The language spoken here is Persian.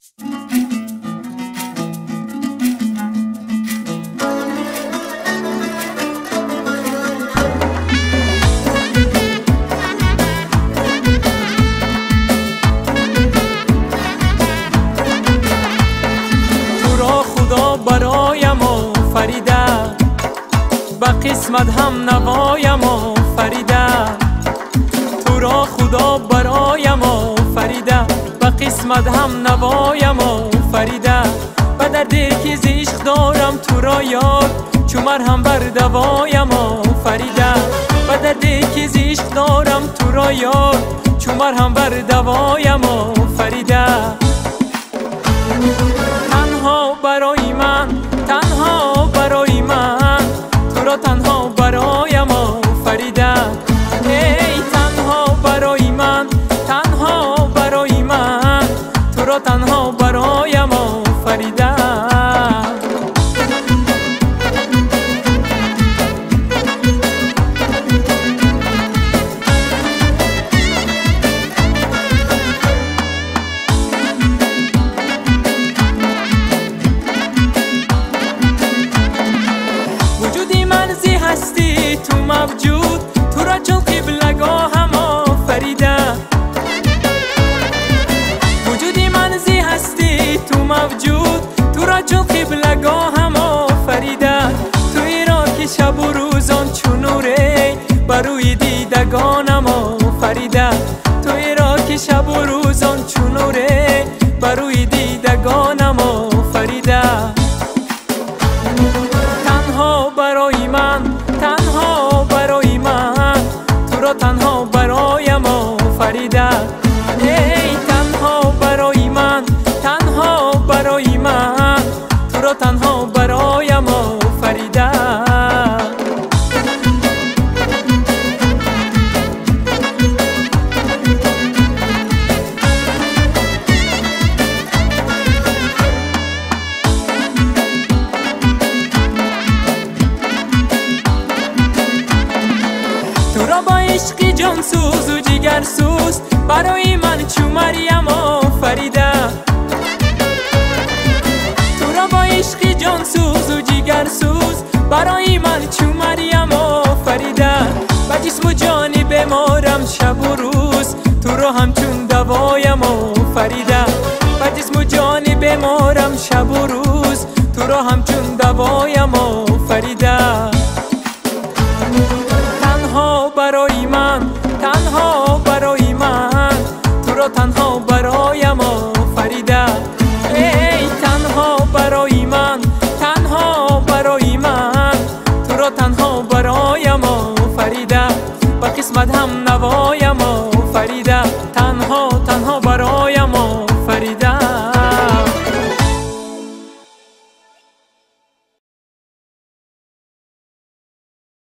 برایم آفریده به قسمت هم نوایم آفریده تو را خدا برایم آفریده به قسمت هم نوایم آفریده به دردی که ز عشق دارم تو را یاد چو مرهم بر دوایم آفریده به دردی که ز عشق دارم تو را یاد چو مرهم بر دوایم آفریده تنها برای من تو را تنها برایم آفریده ای تنها برای من تو را تنها برایم آفریده هستی تو موجود تو را چون قبلگاهم آفریده وجودی منزی هستی تو موجود تو را چون قبلگاهم آفریده توی را که شب و روزان چون نوره بروی دیدگانم آفریده توی را که شب و روزان چون نوره بروی دیدگانم آفریده تنها برای من تو را تنها برایم آفریده ای تنها برای من تو را تنها برایم آفریده تو را با عشق جان سوز و جگر سوز برای من چو مریم آفریده تو را با عشق جان سوز و جگر سوز برای من چو مریم آفریده به جسم و جان بیمارم شب و روز تو را همچون دوایم آفریده به جسم و جان بیمارم شب و روز تو را همچون دوایم آفریده تنها برای من تو را تنها برایم آفریده ای تنها برای من تو را تنها برایم آفریده به قسمت هم نوایم آفریده